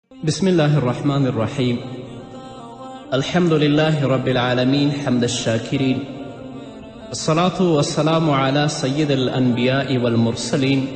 بسم الله الرحمن الرحيم. الحمد لله رب العالمين حمد الشاكرين، الصلاة والسلام على سيد الأنبياء والمرسلين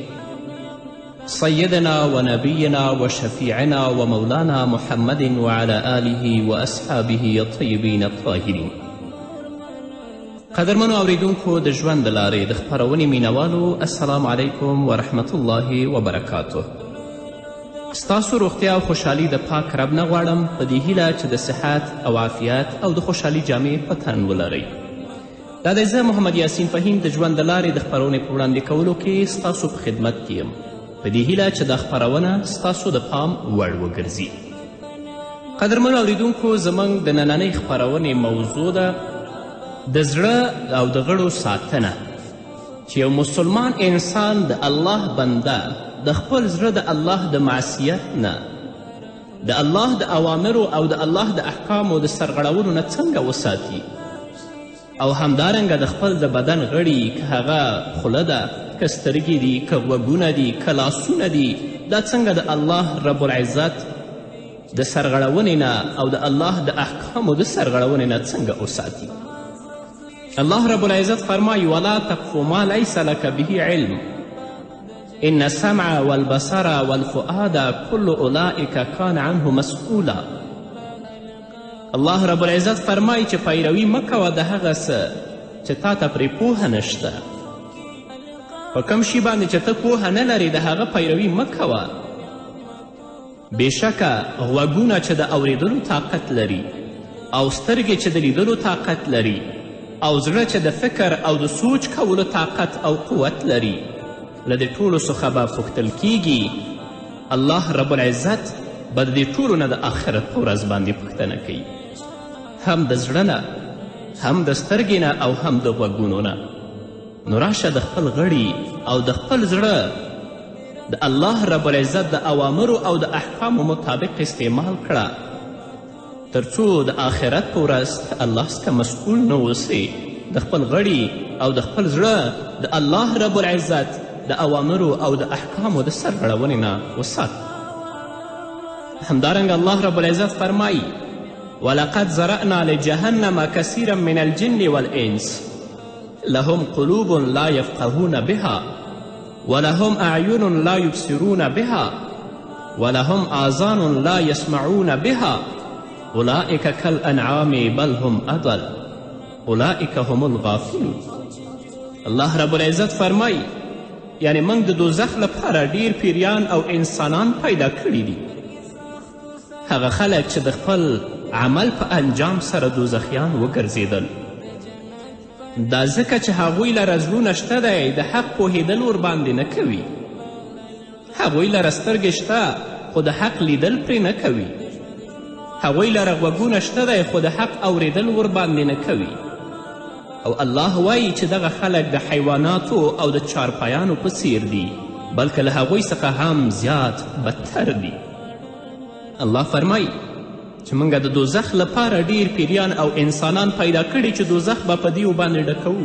سيدنا ونبينا وشفيعنا ومولانا محمد وعلى آله وأصحابه الطيبين الطاهرين. قدرمنو اوریدونکو د ژوند د لارې د خپرونې مینوالو، السلام علیکم ورحمت الله وبرکاته. ستاسو روغتیا او خوشحالي د پاک رب نه غواړم، په دې هیله چې د صحت او عافیت او د خوشحالي جامې په تن ولرئ. دا دی زه محمد یاسین فهیم د ژوند د لارې د خپرونې په وړاندې کولو کې ستاسو په خدمت کې یم، په دې هیله چې دا خپرونه ستاسو د پام وړ وګرځي. قدرمنو اوریدونکو، زموږ د نننۍ خپرونې موضوع ده د زړه او د غړو ساتنه، چې یو مسلمان انسان د الله بنده د خپل زړه د الله د معصیت نه، د الله د اوامرو او د الله د احکامو د سرغړولو نه څنګه وساتي، او همدارنګه د خپل د بدن غړي، که هغه خوله ده، که سترګې دي، که غوږونه دي، که لاسونه دي، دا څنګه د الله رب العزت د سرغړونې نه او د الله د احکامو د سرغړونې نه څنګه وساتي. الله رب العزت فرمایي: ولا تقف ما لیس لك به علم ان السمع والبصر والفؤاد كل اولئک کان عنه مسئولا. الله رب العزت فرمایي چې پیروي مه کوه د هغه څه چې تا ته پرې پوهه نشته. په کوم شي باندې چې ته پوهه نه لرې، د هغه پیروي مه کوه. بېشکه غوږونه چې د اوریدلو طاقت لري، او سترګې چې د لیدلو طاقت لري، او زړه چې د فکر او د سوچ کولو طاقت او قوت لري، له دې ټولو څخه به پوښتل کیږي. الله رب العزت به د دې ټولو نه د آخرت په ورځ باندې پوښتنه کوي، هم د زړه نه، هم د سترګې نه، او هم د غوږونو نه. نو راشه د خپل غړي او د خپل زړه د الله رب العزت د اوامرو او د احکامو مطابق استعمال کړه، تر څو د آخرت په ورځ الله څخه مسئول نه اوسې. د خپل غړي او د خپل زړه د الله رب العزت د اوامرو او د احکامو د سرغړونې نه وسات. همدارنګه الله رب العزت فرمایي: ولقد زرأنا لجهنم كثيرا من الجن والإنس لهم قلوب لا يفقهون بها ولهم أعين لا يبصرون بها ولهم آذان لا يسمعون بها اولئک کالانعام بل هم اضل اولئک هم الغافلون. الله رب العزت فرمایي یعنی موږ د دوزخ لپاره ډیر پیریان او انسانان پیدا کړي دي. هغه خلک چې د خپل عمل په انجام سره دوزخیان وګرځېدل، دا ځکه چې هغوی لره زړونه شته دی، د حق پوهېدل ورباندې نه کوي. هغوی لره سترګې شته، خو د حق لیدل پرې نه کوي. هغوی لره غوږونه شته دی، خو د حق اوریدل ورباندې نه کوي. او الله وایي چې دغه خلک د حیواناتو او د چارپایانو په څیر دي، بلکې له هغوی څخه هم زیات بدتر دي. الله فرمایي چې موږ د دوزخ لپاره ډیر پیریان او انسانان پیدا کړي چې دوزخ به په دیو باندې ډکوو.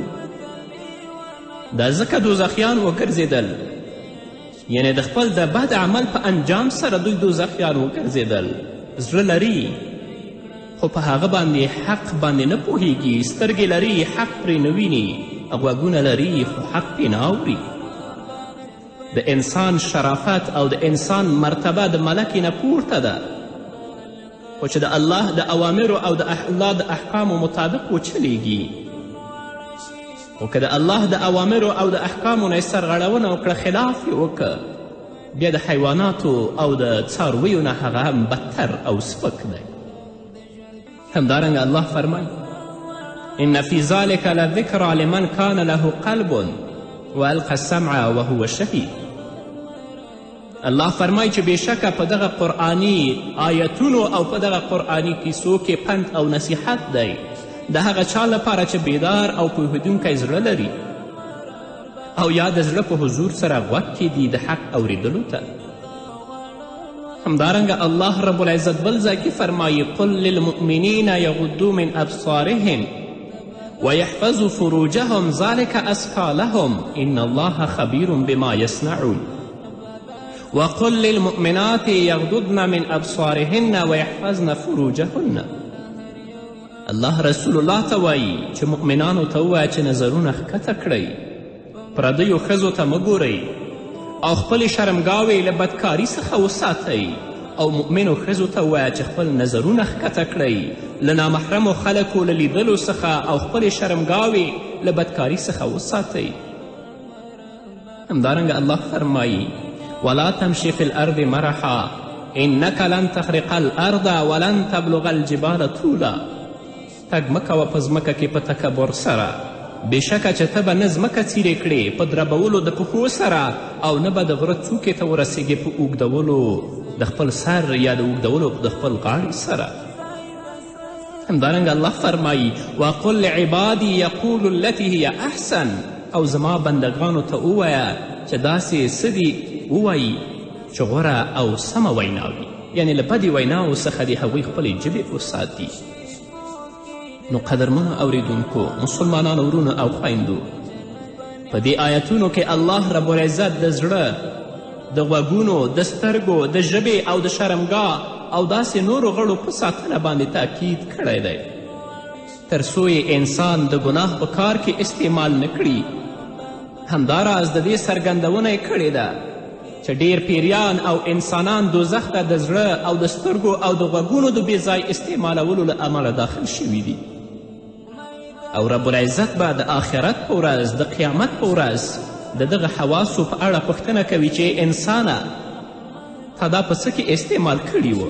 دا ځکه دوزخیان وګرځېدل، یعنی د خپل د بد عمل په انجام سره دوی دوزخیان وګرځېدل. زړه لري، خو په هغه باندې حق باندې نه پوهیږي. سترګې لري، حق پرې نه ویني. غوږونه لري، خو حق پرې نه اوري. د انسان شرافت او د انسان مرتبه د ملکې نه پورته ده، خو چې د الله د اوامرو او د الله د احکامو مطابق وچلیږي. خو که د الله د اوامرو او د احکامو نه یې سرغړونه وکړه، خلاف یې وکړه، بیا د حیواناتو او د څارویو نه هغه هم بدتر او سپک دی. همدارنګه الله فرمایي: ان فی ذلک لذکرى لمن کان له قلب والقى السمع وهو شهید. الله فرمایي چې بېشکه په دغه قرآني آیتونو او په دغه قرآني کیسو کې پند او نصیحت دی د هغه چا لپاره چې بیدار او پوهېدونکی زړه لري، او یا د زړه په حضور سره غوږ کیدي د حق اوریدلو ته. همدارنګه الله رب العزت بل ځای کې فرمایي: قل للمؤمنین یغضوا من ابصارهم ویحفظوا فروجهم ذلک ازکی لهم ان الله خبیر بما یصنعون. وقل للمؤمنات یغضضن من ابصارهن ویحفظن فروجهن. الله رسول الله ته وایي چې مؤمنانو ته ووایه چې نظرونه ښکته کړئ، پردیو ښځو ته مه ګورئ او خپلې شرمګاوې له بدکاري څخه وساتئ. او مؤمنو ښځو ته ووایه چې خپل نظرونه ښکته کړئ له نامحرمو خلکو له لیدلو څخه او خپلې شرمګاوې له بدکاري څخه وساتئ. همدارنګه الله فرمایي ولا تمشي في الارض مرحا انك لن تخرق الارض ولن تبلغ الجبال طولا. تګ مه کوه په ځمکه کې په تکبر سره، بېشکه چې ته به نه ځمکه څیرې کړې په دربولو د پښو سره او نه به د غره څوکې ته ورسیږې په اوږدولو د خپل سر یا د اوږدولو د خپل غاړې سره. همدارنګه الله فرمایي وقل لعبادي یقولوا التي هي احسن. او زما بندگانو ته ووایه چې داسې څه دي ووایي چې غوره او سمه وینا وي، یعنې له بدې ویناو څخه دې هغوی خپلې ژبې وساتي. نو قدرمنو اوریدونکو، مسلمانانو ورونو او خویندو، په دې آیتونو کې الله رب العزت د زړه، د غوږونو، د سترګو، د ژبې او د شرمګاه او داسې نورو غړو په ساتنه باندې تاکید کړی دی تر څو یې انسان د ګناه په کار کې استعمال نه کړي. همداراز د دې څرګندونه یې کړې ده چې ډیر پیریان او انسانان دوزخ ته د زړه او د سترګو او د غوږونو د بېځای استعمالولو له امله داخل شوي دي. او رب العزت به د آخرت په ورځ، د قیامت په ورځ د دغه حواسو په اړه پوښتنه کوي چې انسانه تا دا په څه کې استعمال کړي وه.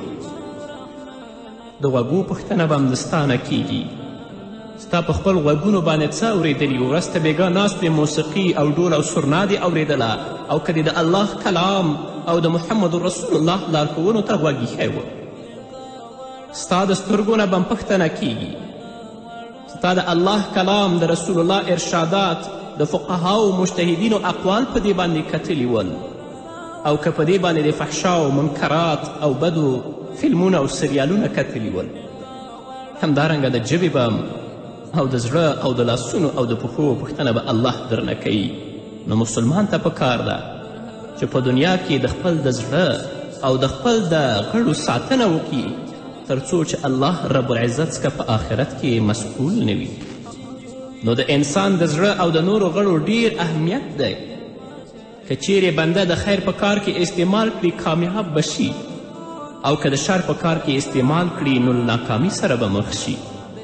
د غوږو پوښتنه به هم د ستا نه کیږي، ستا په خپل غوږونو باندې څه اورېدلي وو؟ ورسته بېګا ناست دې موسیقي او ډول او سرنا دې اورېدله او که دې د الله کلام او د محمد رسول الله لارښوونو ته غوږ ایښی و. ستا د سترګو نه به هم پوښتنه کیږي، ستا د الله کلام، د رسول الله ارشادات، د فقهاو مجتهدینو اقوال په دې باندې کتلي ول، او که په دې باندې د فحشا او منکرات او بدو فلمونه او سریالونه کتلي ول. همدارنګه د ژبې به او د زړه او د لاسونو او د پښو پوښتنه به الله درنه کوي. نو مسلمان ته پکار ده چې په دنیا کې د خپل د زړه او د خپل د غړو ساتنه وکړي تر څو چې الله رب العزت څخه په آخرت کې مسئول نه وي. نو د انسان د زړه او د نورو غړو ډیر اهمیت دی. که چیرې بنده د خیر په کار کې استعمال کړي کامیاب به شي، او که د شر په کار کې استعمال کړي نو له ناکامي سره به مخ شي.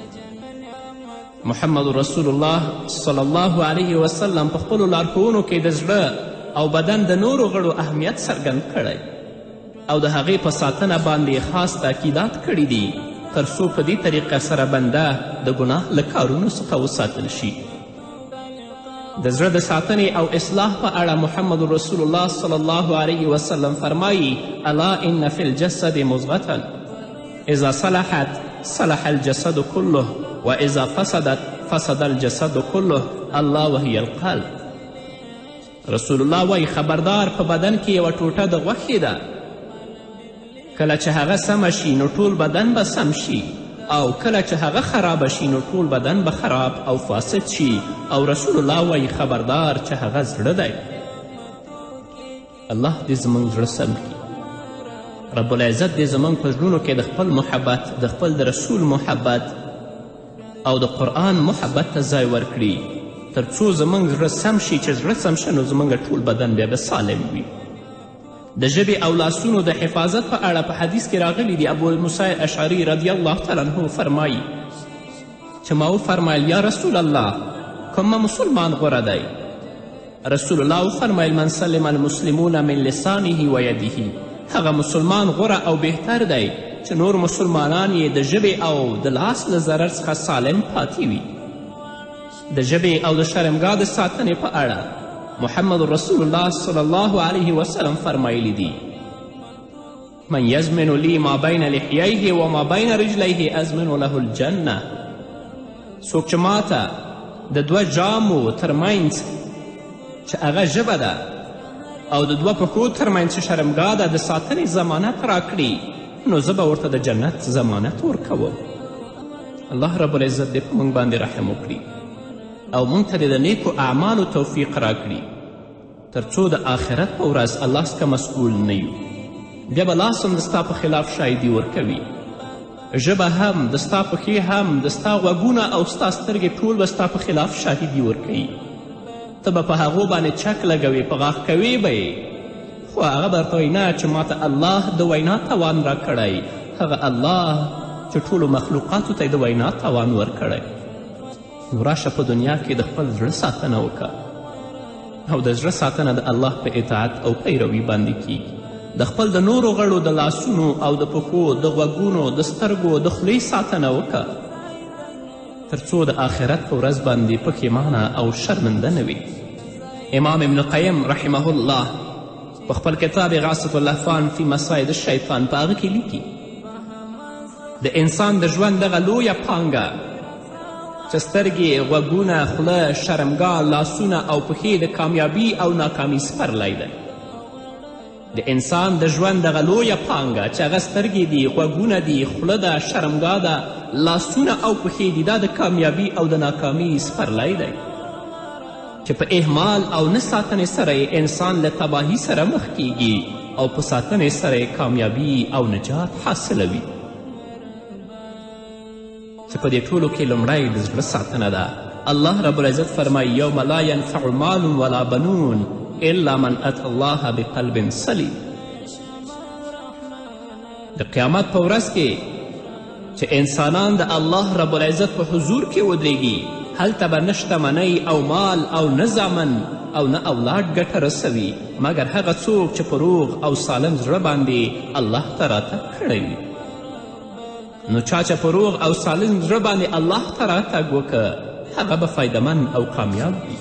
محمد رسول الله صلی الله علیه وسلم په خپلو لارښوونو کې د زړه او بدن د نورو غړو اهمیت څرګند کړی او د هغې په ساتنه باندې خاص تاکیدات کړي دي تر څو په دې طریقه سره بنده د ګناه له کارونو څخه وساتل شي. د زړه د ساتنې او اصلاح په اړه محمد رسول الله صلی الله علیه وسلم فرمایي الا ان فی الجسد مضغة اذا صلحت صلح الجسد كله واذا فسدت فسد الجسد كله الله وهي القلب. رسول الله وایي خبردار، په بدن کې یوه ټوټه د غوښې ده، کله چې هغه سمه شي نو ټول بدن به سم شي، او کله چې هغه خرابه شي نو ټول بدن به خراب او فاسد شي. او رسول الله وایي خبردار چې هغه زړه دی. الله دې زموږ زړه سم کړي. رب العزت دې زموږ په زړونو کې د خپل محبت، د خپل د رسول محبت او د قرآن محبت ته ځای ورکړي تر څو زموږ زړه سم شي. چې زړه سم شه نو زموږ ټول بدن بیا به سالم وي. د ژبې او لاسونو د حفاظت په اړه په حدیث کې راغلی دی. ابو موسی اشعري رضی الله تعالی عنه فرمایي چې ما وفرمیل یا رسول الله کومه مسلمان غوره دی؟ رسول الله وفرمیل من سلم المسلمون من لسانه و یده. هغه مسلمان غوره او بهتر دی چې نور مسلمانان یې د ژبې او د لاس له ضرر څخه سالم پاتې وي. د ژبې او د شرمګاه د ساتنې په اړه محمد رسول الله صلی الله علیه وسلم فرمایلی دی من یزمن لی ما بین لحییه و ما بین رجلیه ازمن له الجنه. څوک چې ماته د دوه جامو ترمنځ چې هغه ژبه ده او د دوه پښو ترمنځ چې شرمګاه ده د ساتنې ضمانت راکړي نو زه به ورته د جنت ضمانت ورکوم. الله رب العزت دې په موږ باندې رحم وکړي او موږ ته د نیکو اعمالو توفیق راکړي تر څو د آخرت په ورځ الله څخه مسؤول نه یو. بیا به لاس هم د ستا په خلاف شاهدي ورکوي، ژبه هم، د ستا پښې هم، د ستا غوږونه او ستا سترګې ټول به ستا په خلاف شاهدي ورکوي. ته به په هغو باندې چک لګوې، په غاښ کوې به یې، خو هغه به درته وایي نه چې ماته الله د وینا توان راکړی، هغه الله چې ټولو مخلوقاتو ته یې د وینا توان ورکړی. نو راشه په دنیا کې د خپل زړه ساتنه وکړه، او د زړه ساتنه د الله په اطاعت او پیروي باندې کیږي. د خپل د نورو غړو د لاسونو او د پښو، د غوږونو، د سترګو، د خولې ساتنه وکړه، تر څو د آخرت په ورځ باندې پښیمانه او شرمنده نه وي. امام ابن قیم رحمه الله په خپل کتاب غاصة اللهفان فی مصاید الشیطان په هغه کې لیکي د انسان د ژوند دغه لویه پانګه چې سترګې، غوږونه، خوله، شرمګاه، لاسونه او پښې د کامیابي او ناکامي سپرلی دی. د انسان د ژوند دغه لویه پانګه چې هغه سترګې دي، غوږونه دي، خوله ده، شرمګاه ده، لاسونه او پښې دي، دا د کامیابي او د ناکامي سپرلی دی چې په اهمال او نه ساتنې سره انسان له تباهي سره مخ کیږي او په ساتنې سره کامیابي او نجات حاصلوي. چې په دې ټولو کې لومړی د زړه ساتنه ده. الله رب العزت فرمایي یوم لا ینفع مال ولا بنون الا من اتى الله بقلب سلیم. د قیامت په ورځ کې چې انسانان د الله رب العزت په حضور کې ودرېږي، هلته به نه شتمنۍ او مال او نه زامن او نه اولاد ګټه رسوي مګر هغه څوک چې په روغ او سالم زړه باندې الله ته راتګ کړی وي. نو چا چې په روغ او سالم زړه باندې الله ته راتګ وکړه، هغه به فایدمن او کامیاب وي.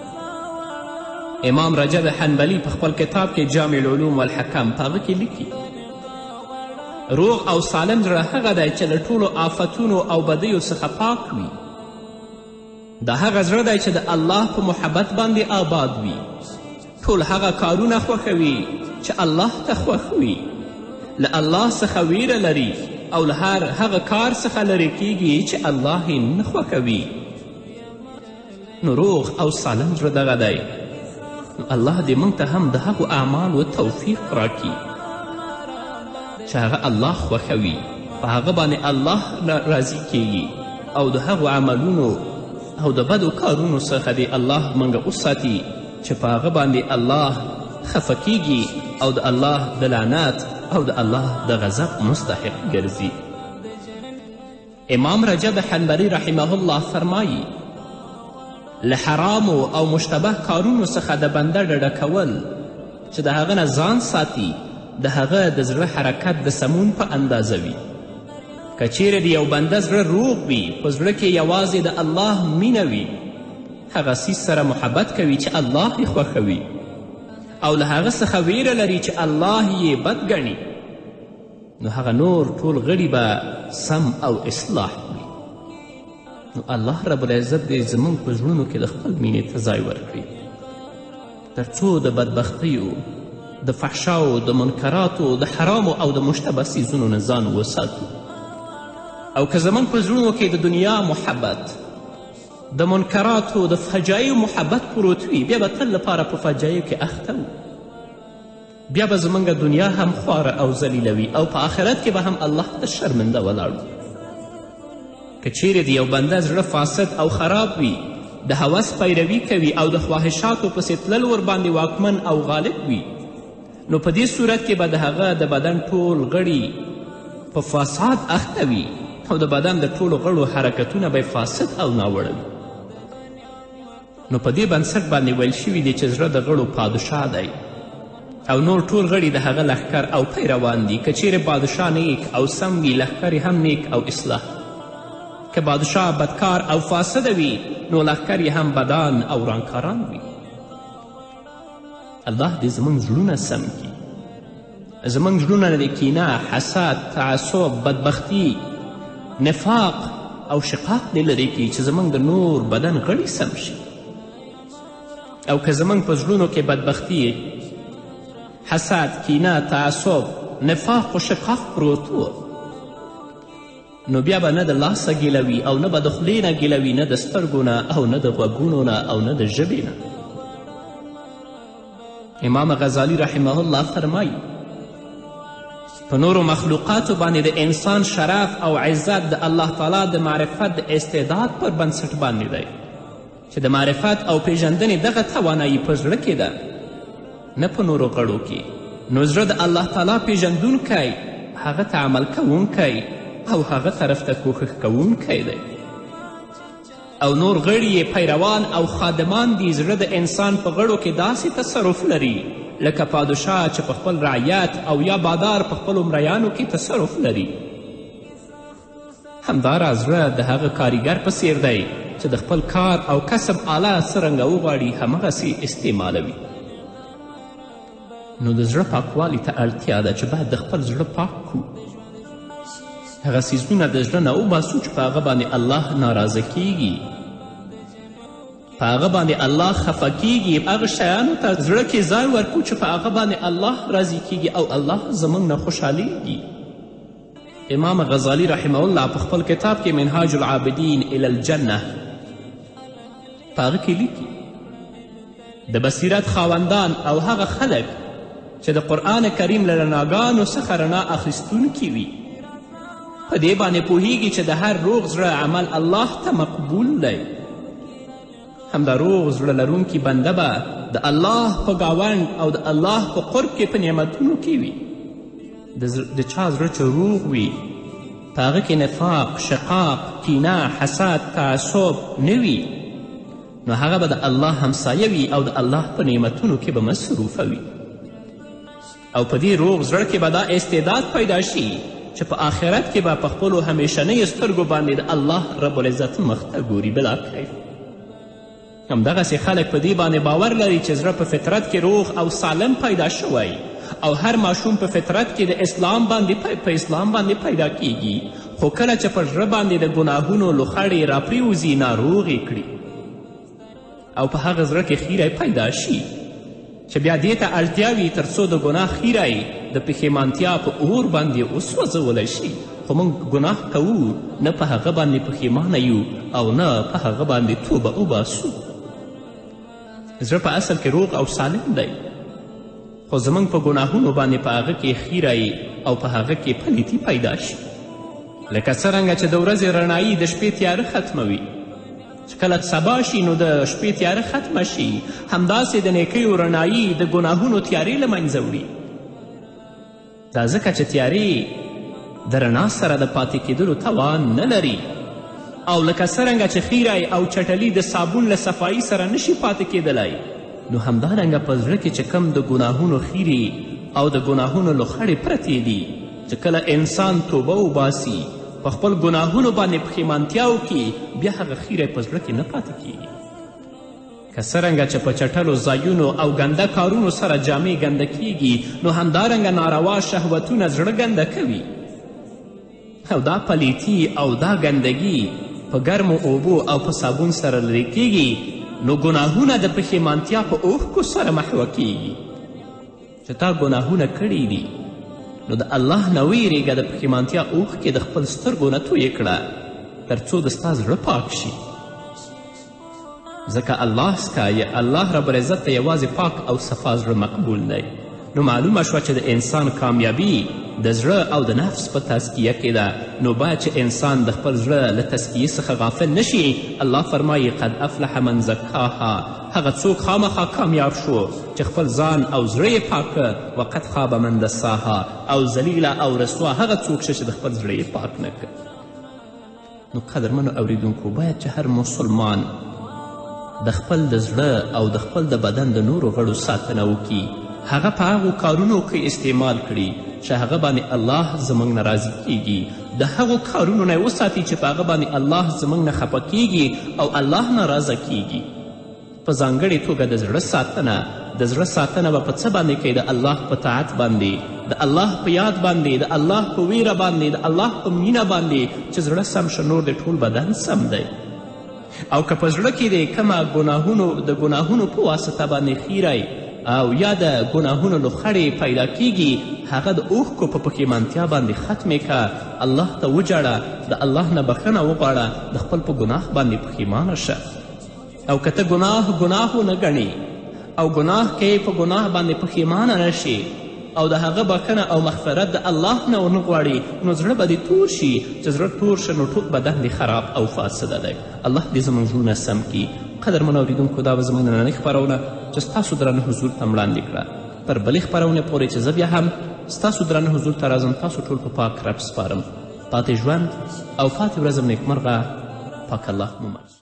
امام رجب حنبلی په خپل کتاب کې جامع العلوم والحکم په هغه کې لیکي روغ او سالم زړه هغه دی چې له ټولو آفتونو او بدیو څخه پاک وي. دا هغه زړه دی چې د الله په محبت باندې آباد وي، ټول هغه کارونه خوښوي چې الله ته خوښ وي، له الله څخه ویره لري او له هر هغه کار څخه لرې کیږي چې الله یې نه خوښوي. نو روغ او سالم زړه دغه دی. نو الله دې موږ ته هم د هغو اعمالو توفیق راکړي چې هغه الله خوښوي، په هغه باندې الله راضي کیږي، او د هغو عملونو او د بدو کارونو څخه دې الله موږ وساتي چې په هغه باندې الله خفه کیږي او د الله د لعنت او د الله د غضب مستحق ګرځي. امام رجب حنبلی رحمه الله فرمایي له حرامو او مشتبه کارونو څخه د بنده ډډه کول چې د هغه نه ځان ساتي، د هغه د زړه حرکت د سمون په اندازه وي. که چیرې د یو بنده زړه روغ وي، په زړه کې یوازې د الله مینه وي، هغه څیز سره محبت کوي چې الله یې خوښوي او له هغه څخه ویره لري چې الله یې بد ګڼي، نو هغه نور ټول غړي به سم او اصلاح وي. نو الله رب العزت دې زموږ په زړونو کې د خپل مینې ته ځای ورکړي تر څو د بدبختیو، د فحشاو، د منکراتو، د حرامو او د مشتبه څیزونو نه ځان وساتو. او که زموږ په زړونو کې د دنیا محبت، د منکراتو، د فجایو محبت پروت وي، بیا به تل لپاره په فجایو کې اخته وو. بیا به زموږ دنیا هم خواره او ذلیلوي او په آخرت کې به هم الله ته شرمنده ولاړو. که چیرې د یو بنده زړه فاسد او خراب وي، د هوس پیروي کوي او د خواهشاتو پسې تلل ورباندې واکمن او غالب وي، نو په دې صورت کې به د هغه د بدن ټول غړي په فساد اخته وي او د بدن د ټولو غړو حرکتونه به فاسد او ناوړه وي. نو په دې بنسټ باندې ویل شوي دي چې زړه د غړو پادشاه دی او نور ټول غړي د هغه لښکر او پیروان دي. که چیرې پادشاه نیک او سم وي، لښکر هم نیک او اصلاح. که پادشاه بدکار او فاسده وي، نو لښکر هم بدان او رانکاران وي. الله دې زموږ زړونه سم کړي، زموږ زړونه نه د کینه، حسد، تعصب، بدبختي، نفاق او شقاق دې لرې کړي چې زموږ د نور بدن غړي سم شي. او که زموږ په زړونو کې بدبختي، حسد، کینه، تعصب، نفاق و شقاق پروت و، نو بیا به نه د لاسه ګیلوي او نه به د خولې نه ګیلوي، نه د سترګو نه او نه د غوږونو نه او نه د ژبې نه. امام غزالی رحمه الله فرمایي په نورو مخلوقاتو باندې د انسان شرف او عزت د الله تعالی د معرفت د استعداد پر بنسټ باندې دی چې د معرفت او پیژندنې دغه توانایي په زړه کې ده نه په نورو غړو کې. نو زړه د الله تعالی پیژندونکی، هغه ته عمل کوونکی او هغه طرف ته کوښښ کوونکی دی، او نور غړي یې پیروان او خادمان دي. زړه د انسان په غړو کې داسې تصرف لري لکه پادشاه چې په خپل رعیت او یا بادار په خپلو مریانو کې تصرف لري. همداراز زړه د هغه کاریګر په څیر دی چې د خپل کار او کسب آله څرنګه وغواړي همغسې استعمالوي. نو د زړه پاکوالي ته اړتیا ده چې باید د خپل زړه پاک کړو، هغه څیزونه د زړه نه وباسو چې په هغه باندې الله ناراضه کیږي، په هغه باندې الله خفه کیږي، هغه شیانو ته زړه کې ځای ورکړو چې په هغه باندې الله راضي کیږي او الله زموږ نه خوشحالیږي. امام غزالی رحمه الله په خپل کتاب کې منهاج العابدین الی الجنه په هغه کې لیکي د بصیرت خاوندان او هغه خلک چې د قرآن کریم له رڼاګانو څخه رڼا اخیستونکي وي په دې باندې پوهیږي چې د هر روغ زړه عمل الله ته مقبول دی. همدا روغ زړه لرونکي بنده به د الله په ګاونډ او د الله په قرب کې په نعمتونو کې وي. د چا زړه چې روغ وي په هغه کې نفاق، شقاق، کینه، حسد، تعصب نه وي، نو هغه به د الله همسایه وي او د الله په نعمتونو کې به مصروفه وي. او په دې روغ زړه کې به دا استعداد پیدا شي چې په آخرت کې به په خپلو همیشنیو سترګو باندې د الله رب العزت مخ ته ګوري بلا کیف. همدغسې خلک په دې باندې باور لري چې زړه په فطرت کې روغ او سالم پیدا شوی او هر ماشوم په فطرت کې د اسلام باندې پیدا کیږي، خو کله چې په زړه باندې د ګناهونو لوخړې راپریوځي ناروغ یې کړي او په هغه زړه کې خیری پیدا شي چې بیا دې ته اړتیا وي تر څو د ګناه خیری د پښیمانتیا په اور باندې وسوځولی شي. خو موږ ګناه کوو، نه په هغه باندې پښیمانه یو او نه په هغه باندې توبه وباسو. زړه په اصل کې روغ او سالم دی، خو زموږ په ګناهونو باندې په هغه کې خیری او په هغه کې پلیتي پیدا شي. لکه څرنګه چې د ورځې رڼایي د شپې تیاره ختموي، چې کله سبا شي نو د شپې تیاره ختمه شي، همداسې د نیکیو رڼایي د ګناهونو تیارې له منځه وړي. دا ځکه چې تیارې د رڼا سره د پاتې کېدلو توان نه لري، او لکه څرنګه چې خیری او چټلي د صابون له صفایي سره نشي پاتې کېدلی، نو همدارنګه په زړه کې چې کم د ګناهونو خیرې او د ګناهونو لوخړې پرتې دي، چې کله انسان توبه وباسي په خپل ګناهونو باندې پښیمانتیا وکړي، بیا هغه خیری په زړه کې نه پاتې کیږي. که څرنګه چې په چټلو ځایونو او ګنده کارونو سره جامې ګنده کیږي، نو همدارنګه ناروا شهوتونه زړه ګنده کوي، او دا پلیتي او دا ګندګي په ګرمو اوبو او په صابون سره لرې کیږي، نو ګناهونه د پښیمانتیا په اوښکو سره محوه کیږي. چې تا ګناهونه کړي دي نو د الله نه ویرېږه، د پښیمانتیا اوښکې د خپل سترګو نه تویې کړه تر څو د ستا زړه پاک شي. ځکه الله رب العزت ته یوازې پاک او صفا زړه مقبول دی. نو معلومه شوه چې د انسان کامیابي د زړه او د نفس په تزکیه کې ده. نو باید چې انسان د خپل زړه له تزکیې څخه غافل نشي. الله فرمایي قد افلح من زکاها، هغه څوک خامخا کامیاب شو چې خپل ځان او زړه یې پاکه، وقد خاب من دساها، او ذلیله او رسوا هغه څوک شه چې د خپل زړه یې پاک نه کړ. نو قدرمنو اوریدونکو، باید چې هر مسلمان د خپل د زړه او د خپل د بدن د نورو غړو ساتنه وکړي، هغه په هغو کارونو کې استعمال کړي چې هغه باندې الله زموږ نه راضي کیږي، د هغو کارونو نه وساتي چې په هغه باندې الله زموږ نه خفه کیږي او الله ناراضه کیږي. په ځانګړې توګه د زړه ساتنه به په څه باندې کوي؟ د الله په طاعت باندې، د الله په یاد باندې، د الله په ویره باندې، د الله په مینه باندې. چې زړه سم شه نور د ټول بدن سم دی. او که په زړه کې د کومه د ګناهونو په واسطه باندې خیری او یا د ګناهونو لوخړې پیدا کیږي، هغه د اوښکو په پښیمانتیا باندې ختمې که، الله ته وجاړه، د الله نه بخښنه وغواړه، د خپل په ګناه باندې پښیمانه شه. او که ته ګناه ونه ګڼې او ګناه کوي په ګناه باندې پښیمانه نه شي او د هغه بخښنه او مغفرت د الله نه ونه غواړي نو زړه به دې تور شي چې زړه تور شه نو ټول بدن دې خراب او فاسده دی. الله دې زموږ زړونه سم کړي. قدرمنو اورېدونکو دا به زموږ نننۍ خپرونه چې ستاسو درانه حضور ته وړاندې کړه. تر بلې خپرونې پورې چې زه بیا هم ستاسو درانه حضور ته راځم تاسو ټول په پاک رب سپارم. پاتې ژوند او پاتې ورځم نیکمرغه. پاک الله مو